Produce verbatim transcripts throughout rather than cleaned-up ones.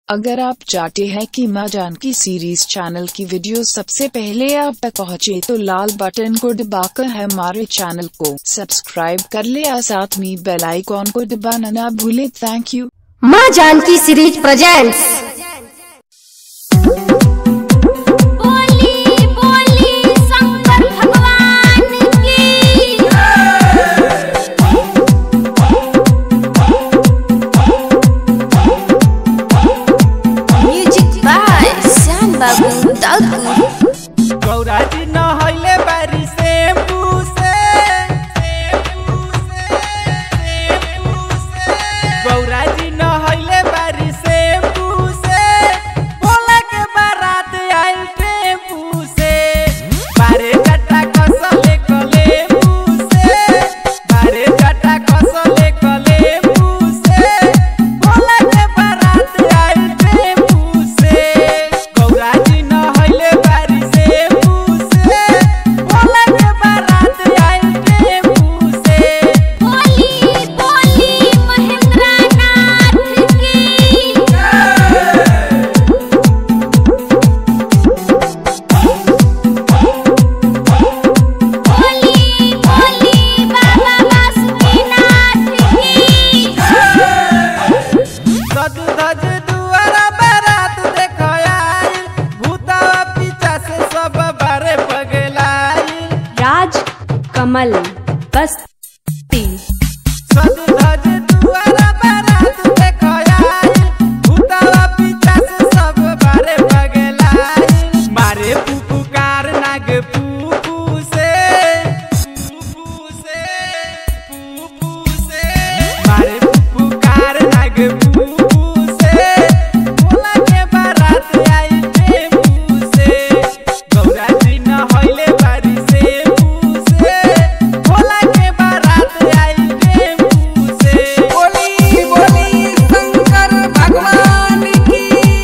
अगर आप चाहते हैं कि माँ जानकी सीरीज चैनल की वीडियो सबसे पहले आप तक पहुँचे तो लाल बटन को दबाकर हमारे चैनल को सब्सक्राइब कर ले और साथ में बेल आइकॉन को दबाना ना भूले। Thank you. Maa Janaki series presents. Gaura जी नहैले बारी शैम्पू से, गौरा जी नहैले बारी शैम्पू से, भोला के बारात आइल टेम्पू से, बारे जटा कसले कलेबू से, बारे जटा कसले कलेबू से, भोला के बारात आइल टेम्पू से, गौरा जी नहैले बारी शैम्पू से, भोला के बारात आइल टेम्पू से। बोली बोली महेंद्र नाथ की बोली बोली बाबा बासुकीनाथ की सज धज दुआरा बारात देख आइल, भूतवा पीछा से सब बारे पगलाइल। राज कमल बस्ती। सज धज दुआरा बारात देख आइल, भूतवा पीछा से सब बारे पगलाइल। मारे पुपुकार नाग पुपु से, पुपु से, पुपु से, मारे पुपुकार नाग पुपु से, भोला के बारात आई टेम्पू से, गौरा जी नहैले बारी शैम्पू से, भोला के बारात आई टेम्पू से। बोली बोली शंकर भगवान की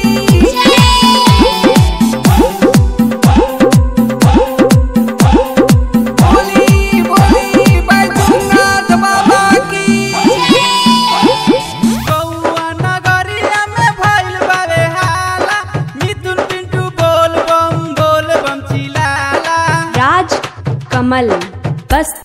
बोली बोली बैजूनाथ बाबा की। गौआ नगरिया में भइल बावे हाला, मिथुन पिंटू बोल बम बोल बम चिल्लाला। राज कमल बस्ती।